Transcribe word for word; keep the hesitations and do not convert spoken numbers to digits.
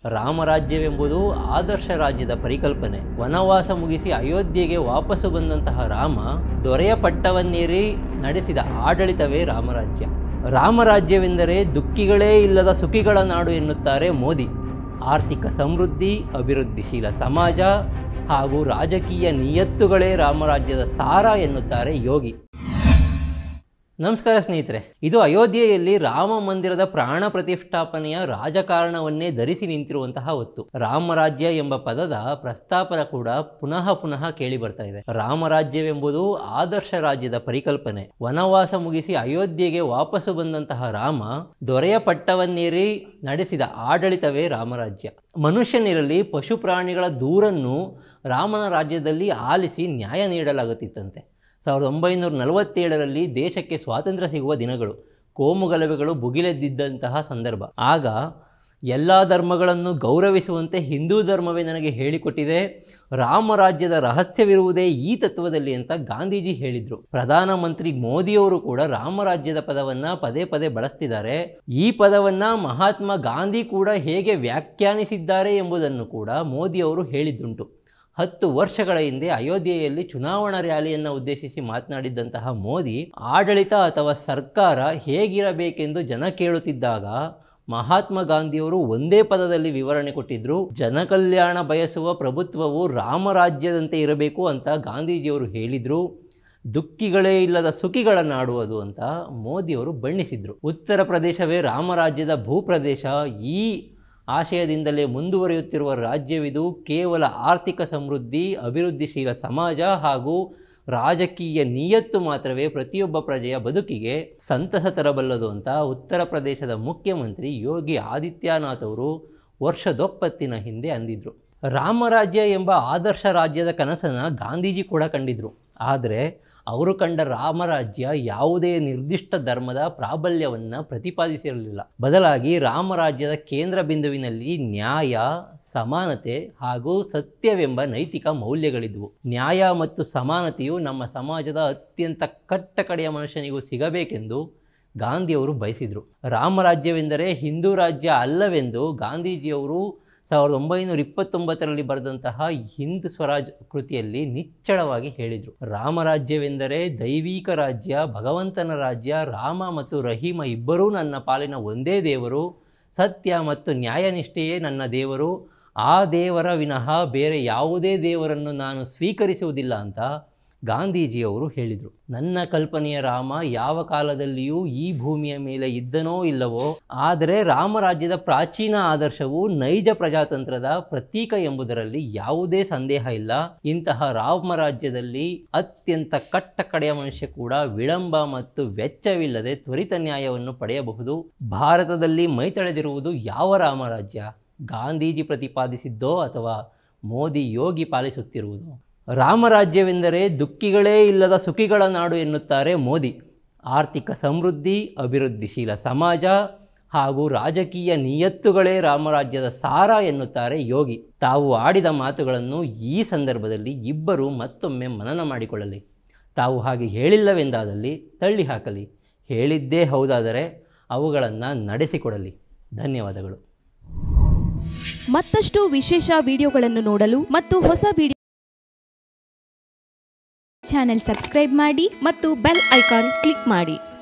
ರಾಮರಾಜ್ಯವೆಂಬುದು ಆದರ್ಶ ರಾಜ್ಯದ ಪರಿಕಲ್ಪನೆ. ವನವಾಸ ಮುಗಿಸಿ ಅಯೋಧ್ಯೆಗೆ ವಾಪಸ್ಸು ಬಂದಂತಹ ರಾಮ ದೊರೆಯ ಪಟ್ಟವನ್ನೇರಿ ನಡೆಸಿದ ಆಡಳಿತವೇ ರಾಮರಾಜ್ಯ. ರಾಮರಾಜ್ಯವೆಂದರೆ ದುಃಖಿಗಳೇ ಇಲ್ಲದ ಸುಖಿಗಳ ನಾಡು ಎನ್ನುತ್ತಾರೆ ಮೋದಿ. ಆರ್ಥಿಕ ಸಮೃದ್ಧಿ, ಅಭಿವೃದ್ಧಿಶೀಲ ಸಮಾಜ ಹಾಗೂ ರಾಜಕೀಯ ನಿಯತ್ತುಗಳೇ ರಾಮರಾಜ್ಯದ ಸಾರ ಎನ್ನುತ್ತಾರೆ ಯೋಗಿ. ನಮಸ್ಕಾರ ಸ್ನೇಹಿತರೆ, ಇದು ಅಯೋಧ್ಯೆಯಲ್ಲಿ ರಾಮ ಮಂದಿರದ ಪ್ರಾಣ ಪ್ರತಿಷ್ಠಾಪನೆಯ ರಾಜಕಾರಣವನ್ನೇ ಧರಿಸಿ ನಿಂತಿರುವಂತಹ ಹೊತ್ತು. ರಾಮರಾಜ್ಯ ಎಂಬ ಪದದ ಪ್ರಸ್ತಾಪನ ಕೂಡ ಪುನಃ ಪುನಃ ಕೇಳಿ ಬರ್ತಾ ಇದೆ. ರಾಮರಾಜ್ಯವೆಂಬುದು ಆದರ್ಶ ರಾಜ್ಯದ ಪರಿಕಲ್ಪನೆ. ವನವಾಸ ಮುಗಿಸಿ ಅಯೋಧ್ಯೆಗೆ ವಾಪಸ್ಸು ಬಂದಂತಹ ರಾಮ ದೊರೆಯ ಪಟ್ಟವನ್ನೇರಿ ನಡೆಸಿದ ಆಡಳಿತವೇ ರಾಮರಾಜ್ಯ. ಮನುಷ್ಯನಿರಲಿ ಪಶು ಪ್ರಾಣಿಗಳ ದೂರನ್ನು ರಾಮನ ರಾಜ್ಯದಲ್ಲಿ ಆಲಿಸಿ ನ್ಯಾಯ ನೀಡಲಾಗುತ್ತಿತ್ತಂತೆ. ಸಾವಿರದ ಒಂಬೈನೂರ ನಲವತ್ತೇಳರಲ್ಲಿ ದೇಶಕ್ಕೆ ಸ್ವಾತಂತ್ರ್ಯ ಸಿಗುವ ದಿನಗಳು. ಕೋಮುಗಲಭೆಗಳು ಭುಗಿಲೆದ್ದಿದ್ದಂತಹ ಸಂದರ್ಭ. ಆಗ ಎಲ್ಲ ಧರ್ಮಗಳನ್ನು ಗೌರವಿಸುವಂತೆ ಹಿಂದೂ ಧರ್ಮವೇ ನನಗೆ ಹೇಳಿಕೊಟ್ಟಿದೆ, ರಾಮರಾಜ್ಯದ ರಹಸ್ಯವಿರುವುದೇ ಈ ತತ್ವದಲ್ಲಿ ಅಂತ ಗಾಂಧೀಜಿ ಹೇಳಿದರು. ಪ್ರಧಾನಮಂತ್ರಿ ಮೋದಿಯವರು ಕೂಡ ರಾಮರಾಜ್ಯದ ಪದವನ್ನು ಪದೇ ಪದೇ ಬಳಸ್ತಿದ್ದಾರೆ. ಈ ಪದವನ್ನು ಮಹಾತ್ಮ ಗಾಂಧಿ ಕೂಡ ಹೇಗೆ ವ್ಯಾಖ್ಯಾನಿಸಿದ್ದಾರೆ ಎಂಬುದನ್ನು ಕೂಡ ಮೋದಿಯವರು ಹೇಳಿದ್ದುಂಟು. ಹತ್ತು ವರ್ಷಗಳ ಹಿಂದೆ ಅಯೋಧ್ಯೆಯಲ್ಲಿ ಚುನಾವಣಾ ರ್ಯಾಲಿಯನ್ನು ಉದ್ದೇಶಿಸಿ ಮಾತನಾಡಿದ್ದಂತಹ ಮೋದಿ, ಆಡಳಿತ ಅಥವಾ ಸರ್ಕಾರ ಹೇಗಿರಬೇಕೆಂದು ಜನ ಕೇಳುತ್ತಿದ್ದಾಗ ಮಹಾತ್ಮ ಗಾಂಧಿಯವರು ಒಂದೇ ಪದದಲ್ಲಿ ವಿವರಣೆ ಕೊಟ್ಟಿದ್ದರು. ಜನಕಲ್ಯಾಣ ಬಯಸುವ ಪ್ರಭುತ್ವವು ರಾಮರಾಜ್ಯದಂತೆ ಇರಬೇಕು ಅಂತ ಗಾಂಧೀಜಿಯವರು ಹೇಳಿದರು. ದುಃಖಿಗಳೇ ಇಲ್ಲದ ಸುಖಿಗಳ ನಾಡುವುದು ಅಂತ ಮೋದಿಯವರು ಬಣ್ಣಿಸಿದರು. ಉತ್ತರ ಪ್ರದೇಶವೇ ರಾಮರಾಜ್ಯದ ಭೂಪ್ರದೇಶ. ಈ ಆಶಯದಿಂದಲೇ ಮುಂದುವರಿಯುತ್ತಿರುವ ರಾಜ್ಯವಿದು. ಕೇವಲ ಆರ್ಥಿಕ ಸಮೃದ್ಧಿ, ಅಭಿವೃದ್ಧಿಶೀಲ ಸಮಾಜ ಹಾಗೂ ರಾಜಕೀಯ ನಿಯತ್ತು ಮಾತ್ರವೇ ಪ್ರತಿಯೊಬ್ಬ ಪ್ರಜೆಯ ಬದುಕಿಗೆ ಸಂತಸ ತರಬಲ್ಲದು ಅಂತ ಉತ್ತರ ಪ್ರದೇಶದ ಮುಖ್ಯಮಂತ್ರಿ ಯೋಗಿ ಆದಿತ್ಯನಾಥ್ ಅವರು ವರ್ಷದೊಪ್ಪತ್ತಿನ ಹಿಂದೆ ಅಂದಿದ್ರು. ರಾಮರಾಜ್ಯ ಎಂಬ ಆದರ್ಶ ರಾಜ್ಯದ ಕನಸನ್ನು ಗಾಂಧೀಜಿ ಕೂಡ ಕಂಡಿದ್ರು. ಆದರೆ ಅವರು ಕಂಡ ರಾಮರಾಜ್ಯ ಯಾವುದೇ ನಿರ್ದಿಷ್ಟ ಧರ್ಮದ ಪ್ರಾಬಲ್ಯವನ್ನು ಪ್ರತಿಪಾದಿಸಿರಲಿಲ್ಲ. ಬದಲಾಗಿ ರಾಮರಾಜ್ಯದ ಕೇಂದ್ರ ಬಿಂದುವಿನಲ್ಲಿ ನ್ಯಾಯ, ಸಮಾನತೆ ಹಾಗೂ ಸತ್ಯವೆಂಬ ನೈತಿಕ ಮೌಲ್ಯಗಳಿದ್ವು. ನ್ಯಾಯ ಮತ್ತು ಸಮಾನತೆಯು ನಮ್ಮ ಸಮಾಜದ ಅತ್ಯಂತ ಕಟ್ಟಕಡೆಯ ಮನುಷ್ಯನಿಗೂ ಸಿಗಬೇಕೆಂದು ಗಾಂಧಿಯವರು ಬಯಸಿದರು. ರಾಮರಾಜ್ಯವೆಂದರೆ ಹಿಂದೂ ರಾಜ್ಯ ಅಲ್ಲವೆಂದು ಗಾಂಧೀಜಿಯವರು ಸಾವಿರದ ಒಂಬೈನೂರ ಇಪ್ಪತ್ತೊಂಬತ್ತರಲ್ಲಿ ಬರೆದಂತಹ ಹಿಂದ್ ಸ್ವರಾಜ್ ಕೃತಿಯಲ್ಲಿ ನಿಚ್ಚಳವಾಗಿ ಹೇಳಿದರು. ರಾಮರಾಜ್ಯವೆಂದರೆ ದೈವಿಕ ರಾಜ್ಯ, ಭಗವಂತನ ರಾಜ್ಯ. ರಾಮ ಮತ್ತು ರಹೀಮ ಇಬ್ಬರೂ ನನ್ನ ಪಾಲಿನ ಒಂದೇ ದೇವರು. ಸತ್ಯ ಮತ್ತು ನ್ಯಾಯನಿಷ್ಠೆಯೇ ನನ್ನ ದೇವರು. ಆ ದೇವರ ವಿನಃ ಬೇರೆ ಯಾವುದೇ ದೇವರನ್ನು ನಾನು ಸ್ವೀಕರಿಸುವುದಿಲ್ಲ ಅಂತ ಗಾಂಧೀಜಿಯವರು ಹೇಳಿದರು. ನನ್ನ ಕಲ್ಪನೆಯ ರಾಮ ಯಾವ ಕಾಲದಲ್ಲಿಯೂ ಈ ಭೂಮಿಯ ಮೇಲೆ ಇದ್ದನೋ ಇಲ್ಲವೋ, ಆದರೆ ರಾಮರಾಜ್ಯದ ಪ್ರಾಚೀನ ಆದರ್ಶವು ನೈಜ ಪ್ರಜಾತಂತ್ರದ ಪ್ರತೀಕ ಎಂಬುದರಲ್ಲಿ ಯಾವುದೇ ಸಂದೇಹ ಇಲ್ಲ. ಇಂತಹ ರಾಮರಾಜ್ಯದಲ್ಲಿ ಅತ್ಯಂತ ಕಟ್ಟಕಡೆಯ ಮನುಷ್ಯ ಕೂಡ ವಿಳಂಬ ಮತ್ತು ವೆಚ್ಚವಿಲ್ಲದೆ ತ್ವರಿತ ನ್ಯಾಯವನ್ನು ಪಡೆಯಬಹುದು. ಭಾರತದಲ್ಲಿ ಮೈತಳೆದಿರುವುದು ಯಾವ ರಾಮರಾಜ್ಯ? ಗಾಂಧೀಜಿ ಪ್ರತಿಪಾದಿಸಿದ್ದೋ ಅಥವಾ ಮೋದಿ ಯೋಗಿ ಪಾಲಿಸುತ್ತಿರುವುದು? ರಾಮರಾಜ್ಯವೆಂದರೆ ದುಃಖಿಗಳೇ ಇಲ್ಲದ ಸುಖಿಗಳ ನಾಡು ಎನ್ನುತ್ತಾರೆ ಮೋದಿ. ಆರ್ಥಿಕ ಸಮೃದ್ಧಿ, ಅಭಿವೃದ್ಧಿಶೀಲ ಸಮಾಜ ಹಾಗೂ ರಾಜಕೀಯ ನಿಯತ್ತುಗಳೇ ರಾಮರಾಜ್ಯದ ಸಾರ ಎನ್ನುತ್ತಾರೆ ಯೋಗಿ. ತಾವು ಆಡಿದ ಮಾತುಗಳನ್ನು ಈ ಸಂದರ್ಭದಲ್ಲಿ ಇಬ್ಬರು ಮತ್ತೊಮ್ಮೆ ಮನನ ಮಾಡಿಕೊಳ್ಳಲಿ. ತಾವು ಹಾಗೆ ಹೇಳಿಲ್ಲವೆಂದಾದಲ್ಲಿ ತಳ್ಳಿ ಹಾಕಲಿ. ಹೇಳಿದ್ದೇ ಹೌದಾದರೆ ಅವುಗಳನ್ನು ನಡೆಸಿಕೊಡಲಿ. ಧನ್ಯವಾದಗಳು. ಮತ್ತಷ್ಟು ವಿಶೇಷ ವಿಡಿಯೋಗಳನ್ನು ನೋಡಲು ಮತ್ತು ಹೊಸ ವಿಡಿಯೋ ಚಾನೆಲ್ ಸಬ್ಸ್ಕ್ರೈಬ್ ಮಾಡಿ ಮತ್ತು ಬೆಲ್ ಐಕಾನ್ ಕ್ಲಿಕ್ ಮಾಡಿ.